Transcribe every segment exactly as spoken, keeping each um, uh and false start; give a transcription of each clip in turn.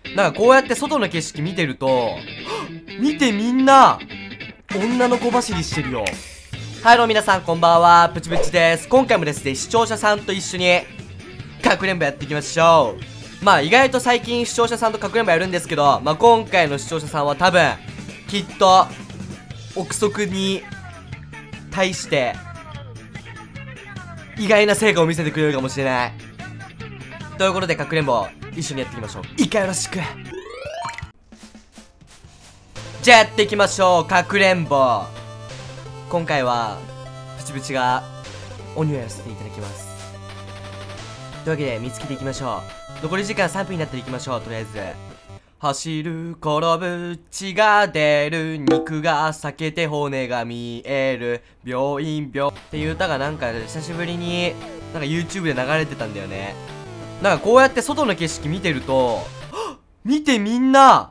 なんかこうやって外の景色見てると、見てみんな、女の子走りしてるよ。はいどうも皆さんこんばんは、プチプチです。今回もですね、視聴者さんと一緒に、かくれんぼやっていきましょう。まあ意外と最近視聴者さんとかくれんぼやるんですけど、まあ今回の視聴者さんは多分、きっと、憶測に対して、意外な成果を見せてくれるかもしれない。ということでかくれんぼ、一緒にやっていきましょう。いいかよろしく。じゃあやっていきましょう。かくれんぼ。今回はプチプチが鬼をやらせていただきます。というわけで見つけていきましょう。残り時間さんぷんになったらいきましょう。とりあえず走る転ぶ血が出る肉が裂けて骨が見える病院病っていう歌がなんか久しぶりになんか YouTube で流れてたんだよね。なんかこうやって外の景色見てると、見てみんな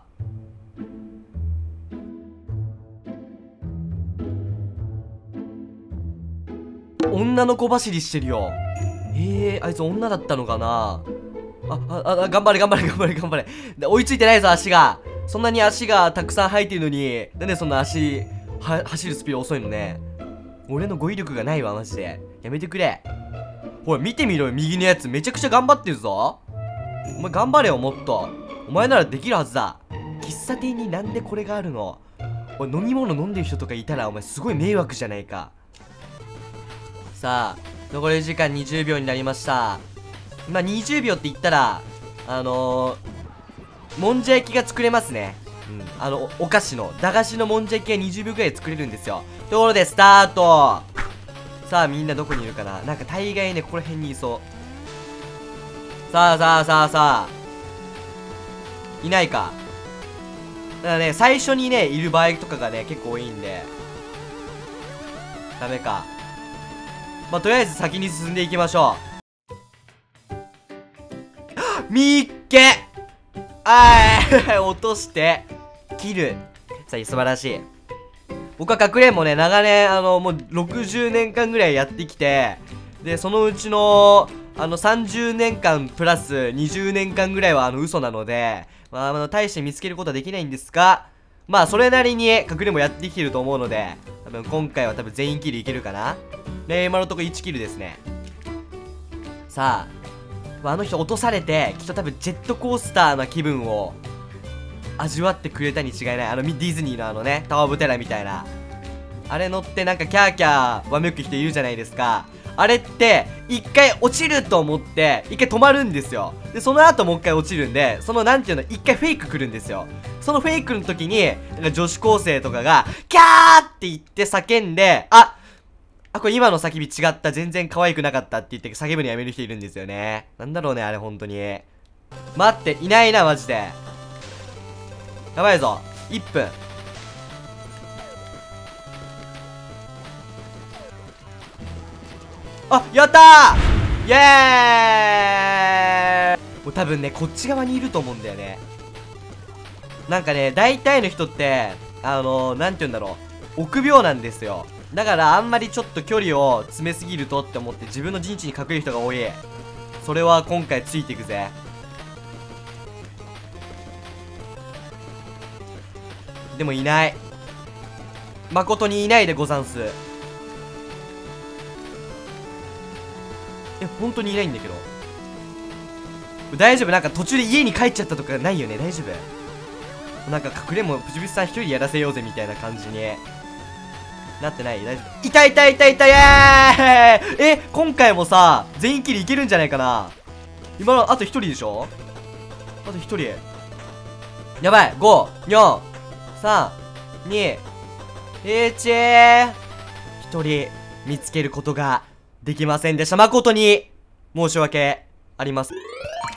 女の子走りしてるよ。えー、あいつ女だったのかなあ、あ、あ、頑張れ頑張れ頑張れ頑張れ。で追いついてないぞ足が。そんなに足がたくさん生えてるのに、なんでそんな足、は、走るスピード遅いのね。俺の語彙力がないわマジで。やめてくれ。ほら見てみろよ、右のやつめちゃくちゃ頑張ってるぞ。お前頑張れよもっと。お前ならできるはずだ。喫茶店になんでこれがあるの。おい飲み物飲んでる人とかいたらお前すごい迷惑じゃないか。さあ残り時間にじゅうびょうになりました。まあにじゅうびょうって言ったらあのー、もんじゃ焼きが作れますね。うんあの お, お菓子の駄菓子のもんじゃ焼きがにじゅうびょうくらいで作れるんですよ。ところでスタート。さあみんなどこにいるかな。なんか大概ねここら辺にいそう。さあさあさあさあいないか。だからね最初にねいる場合とかがね結構多いんでダメか。まあとりあえず先に進んでいきましょう。みっけあーい落として切る。さあ素晴らしい。僕はかくれんぼね長年あのもうろくじゅうねんかんぐらいやってきて、でそのうちのあのさんじゅうねんかんプラスにじゅうねんかんぐらいはあの嘘なので、まあ、あの大して見つけることはできないんですが、まあそれなりにかくれんぼやってきてると思うので、多分今回は多分全員キルいけるかな。で今のところいちキルですね。さああの人落とされてきっと多分ジェットコースターな気分を味わってくれたに違いない。あのディズニーのあのねタワー・オブ・テラーみたいなあれ乗ってなんかキャーキャーわめく人いるじゃないですか。あれって一回落ちると思って一回止まるんですよ。でその後もう一回落ちるんで、そのなんていうの一回フェイク来るんですよ。そのフェイクの時になんか女子高生とかがキャーって言って叫んで、ああこれ今の叫び違った、全然可愛くなかったって言って叫ぶのやめる人いるんですよね。なんだろうねあれ本当に。待っていないなマジで。やばいぞいっぷん。あやったーイエーイ。もう多分ねこっち側にいると思うんだよね。なんかね大体の人ってあのー、なんて言うんだろう臆病なんですよ。だからあんまりちょっと距離を詰めすぎるとって思って自分の陣地に隠れる人が多い。それは今回ついていくぜ。でもいない、誠にいないでござんす。え本当にいないんだけど大丈夫。なんか途中で家に帰っちゃったとかないよね。大丈夫。なんか隠れんぼプチプチさん一人でやらせようぜみたいな感じになってない？大丈夫。いたいたいたいたイエーイ。え今回もさ全員キルいけるんじゃないかな。今のあと一人でしょ。あと一人やばい。ご、よん、さん、に、いち。一人見つけることができませんでした。誠に申し訳ありません。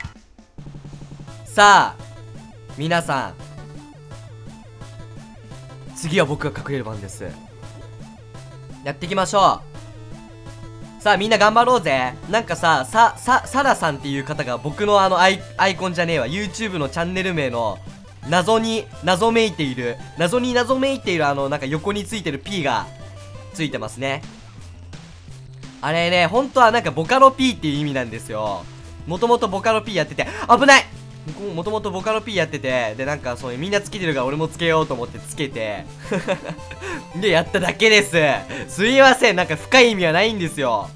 さあ皆さん次は僕が隠れる番です。やっていきましょう。さあみんな頑張ろうぜ。なんかさささサラさんっていう方が僕のあのアイアイコンじゃねえわ YouTube のチャンネル名の謎に謎めいている謎に謎めいているあのなんか横についてる P がついてますね。あれね本当はなんかボカロ P っていう意味なんですよ。もともとボカロ P やってて危ないもともとボカロ P やってて、でなんかそうみんなつけてるから俺もつけようと思ってつけてでやっただけです。すいません、なんか深い意味はないんですよ。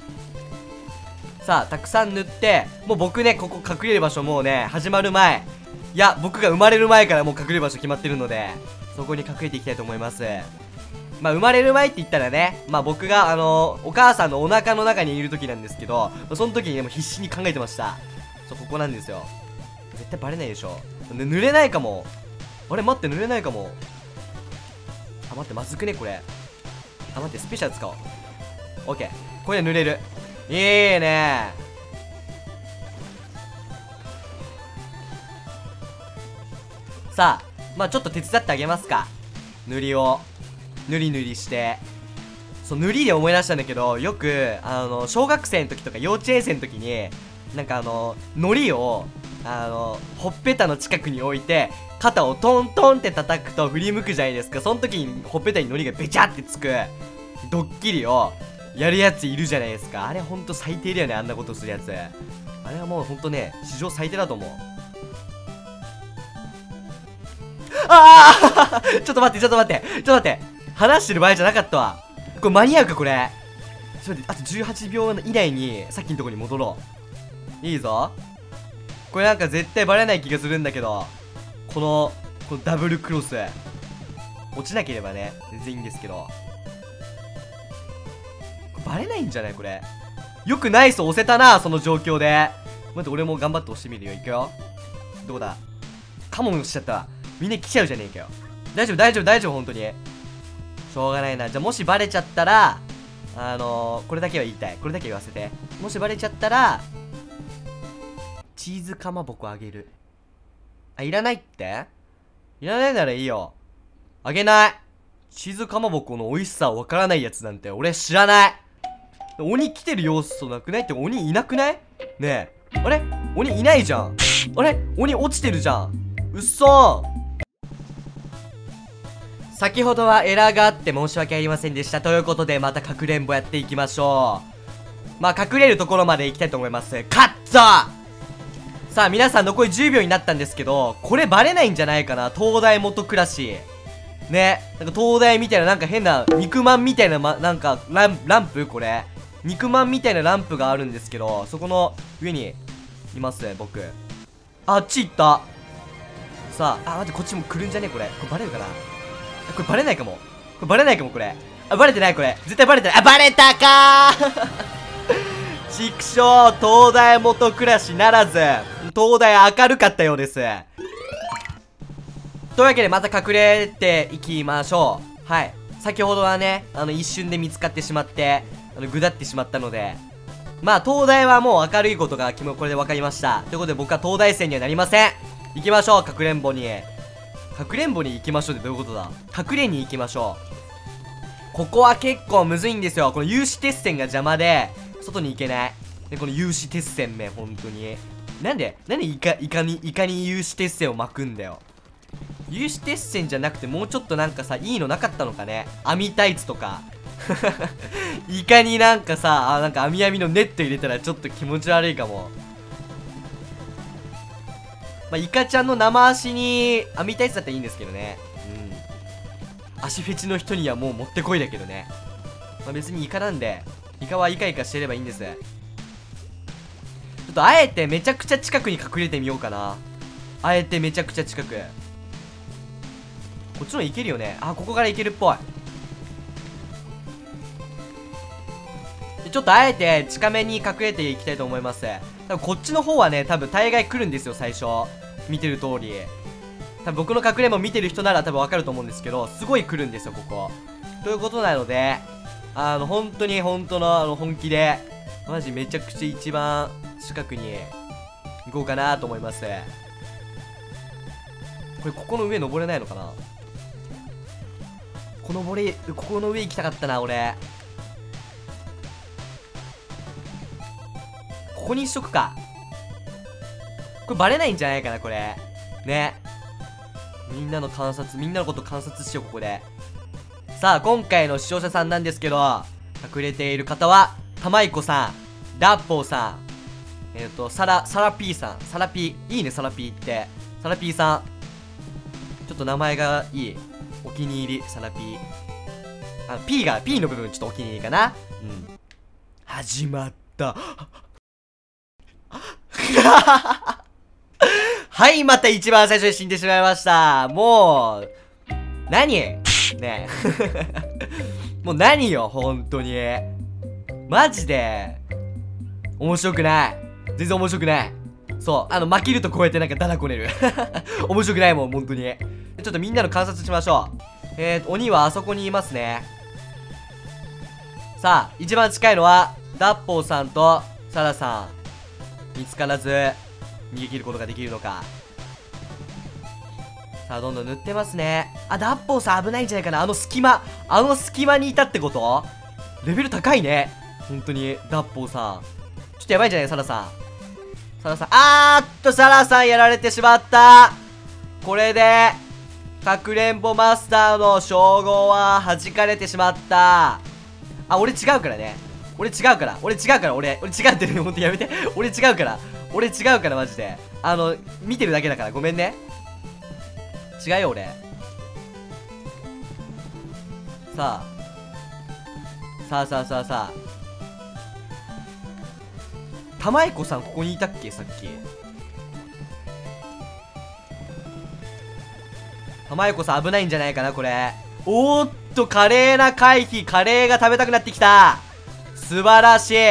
さあたくさん塗って、もう僕ねここ隠れる場所もうね始まる前、いや僕が生まれる前からもう隠れる場所決まってるので、そこに隠れていきたいと思います。まあ生まれる前って言ったらね、まあ僕があのー、お母さんのお腹の中にいる時なんですけど、その時にねもう必死に考えてました。そうここなんですよ。絶対バレないでしょ。ね、濡れないかも。あれ待って、濡れないかも。あ待って、まずくねこれ。あ待って、スペシャル使おう。オッケー、これで濡れる。いいね。さあまあちょっと手伝ってあげますか。塗りを塗り塗りして。そう塗りで思い出したんだけど、よくあの小学生の時とか幼稚園生の時になんかあの糊をあのほっぺたの近くに置いて肩をトントンって叩くと振り向くじゃないですか。その時にほっぺたに糊がベチャってつくドッキリをやるやついるじゃないですか。あれほんと最低だよね、あんなことするやつ。あれはもうほんとね史上最低だと思う。ああちょっと待ってちょっと待ってちょっと待って、話してる場合じゃなかったわ。これ間に合うかこれ。ちょっと待って、あとじゅうはちびょう以内にさっきのとこに戻ろう。いいぞ。これなんか絶対バレない気がするんだけど、このこのダブルクロス落ちなければね全然いいんですけど、これバレないんじゃないこれ。よくナイス押せたなその状況で。待って俺も頑張って押してみるよ。いくよ。どこだ。カモン押しちゃったわ。みんな来ちゃうじゃねえかよ。大丈夫大丈夫大丈夫、本当にしょうがないな。じゃあもしバレちゃったらあのー、これだけは言いたい。これだけ言わせて。もしバレちゃったらチーズかまぼこあげる。あ、いらないって？いらないならいいよ。あげない。チーズかまぼこの美味しさわからないやつなんて俺知らない。鬼来てる要素なくない？って鬼いなくない？ねえ。あれ？鬼いないじゃん。あれ？鬼落ちてるじゃん。うっそー。先ほどはエラーがあって申し訳ありませんでした。ということでまたかくれんぼやっていきましょう。まあ隠れるところまで行きたいと思います。カット。さあ皆さん残りじゅうびょうになったんですけど、これバレないんじゃないかな。東大元暮らしね、なんか東大みたいななんか変な肉まんみたいな、ま、なんかランランプ、これ肉まんみたいなランプがあるんですけど、そこの上にいます僕。あっち行った。さあ、あ待って、こっちも来るんじゃねこれ。これバレるかな。これバレないかも。これバレないかもこれ。あバレてないこれ。絶対バレてない。あバレたかーちくしょう、東大元暮らしならず東大明るかったようです。というわけでまた隠れていきましょう。はい、先ほどはねあの一瞬で見つかってしまってあのぐだってしまったので、まあ東大はもう明るいことがこれで分かりました。ということで僕は東大生にはなりません。行きましょう、かくれんぼに。かくれんぼに行きましょうってどういうことだ。隠れに行きましょう。ここは結構むずいんですよ。この有刺鉄線が邪魔で外に行けない。でこの有刺鉄線め本当になんでなんでイカイカにイカに有刺鉄線を巻くんだよ。有刺鉄線じゃなくてもうちょっとなんかさいいのなかったのかね。網タイツとかイカになんかさあなんか網網のネット入れたらちょっと気持ち悪いかも。まあ、イカちゃんの生足に網タイツだったらいいんですけどね。うん足フェチの人にはもうもってこいだけどね。まあ、別にイカなんでイカはイカイカしてればいいんです。ちょっとあえてめちゃくちゃ近くに隠れてみようかな。あえてめちゃくちゃ近く。こっちのいけるよね。あここからいけるっぽい。でちょっとあえて近めに隠れていきたいと思います。多分こっちの方はね多分大概来るんですよ最初見てる通り。多分僕の隠れも見てる人なら多分わかると思うんですけど、すごい来るんですよここ。ということなのであの本当に本当のあの本気でマジめちゃくちゃ一番近くに行こうかなと思います。これここの上登れないのかな。この森ここの上行きたかったな俺。ここにしとくか。これバレないんじゃないかなこれね。みんなの観察みんなのこと観察しようここで。さあ今回の視聴者さんなんですけど、隠れている方は玉井子さん、ダッポーさん、 えっと、サラ、サラ P さん。サラ P。いいね、サラ P って。サラ P さん。ちょっと名前がいい。お気に入り、サラ P。あ、P が、P の部分ちょっとお気に入りかな。うん。始まった。はい、また一番最初に死んでしまいました。もう、何ねえ。もう何よ、本当に。マジで、面白くない。全然面白くない。そう、あの、負けるとこうやってなんかダダこねる。面白くないもん、本当に。ちょっとみんなの観察しましょう。えーと、鬼はあそこにいますね。さあ、一番近いのは、ダッポーさんとサラさん。見つからず、逃げ切ることができるのか。さあ、どんどん塗ってますね。あ、ダッポーさん危ないんじゃないかな。あの隙間、あの隙間にいたってこと？レベル高いね。本当に、ダッポーさん。ちょっとやばいんじゃないサラさん。サラさん、あーっと、サラさんやられてしまった。これで、かくれんぼマスターの称号は弾かれてしまった。あ、俺違うからね。俺違うから。俺違うから、俺。俺違うってね、ほんとやめて。俺違うから。俺違うから、マジで。あの、見てるだけだから、ごめんね。違うよ、俺。さあ。さあさあさあさあ。玉井子さん、ここにいたっけさっき。玉井子さん、危ないんじゃないかな、これ。おーっと、華麗な回避。カレーが食べたくなってきた。素晴らしい。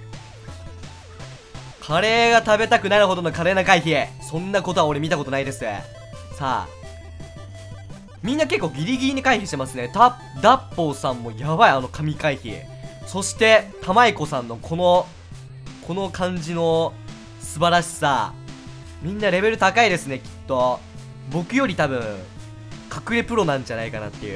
カレーが食べたくなるほどの華麗な回避。そんなことは俺見たことないです。さあ。みんな結構ギリギリに回避してますね。た、ダッポーさんもやばい、あの神回避。そして、玉井子さんのこの、この感じの素晴らしさ。みんなレベル高いですね、きっと。僕より多分、隠れプロなんじゃないかなっていう。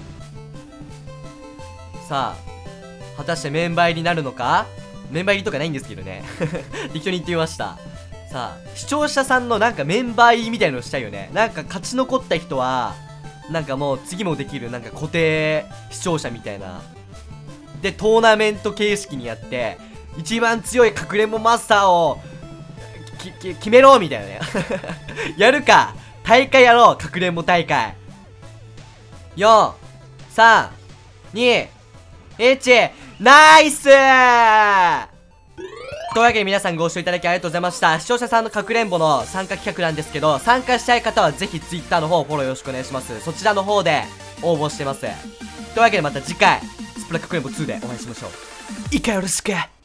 さあ、果たしてメンバー入りになるのか？メンバー入りとかないんですけどね。適当に言ってみました。さあ、視聴者さんのなんかメンバー入りみたいのをしたいよね。なんか勝ち残った人は、なんかもう次もできるなんか固定視聴者みたいな。で、トーナメント形式にやって、一番強いかくれんぼマスターを、き、き、決めろみたいなね。やるか。大会やろう。かくれんぼ大会。よん、さん、に、いち、ナイスーというわけで皆さんご視聴いただきありがとうございました。視聴者さんのかくれんぼの参加企画なんですけど、参加したい方はぜひ Twitter の方フォローよろしくお願いします。そちらの方で応募してます。というわけでまた次回、スプラかくれんぼツーでお会いしましょう。いかよろしく。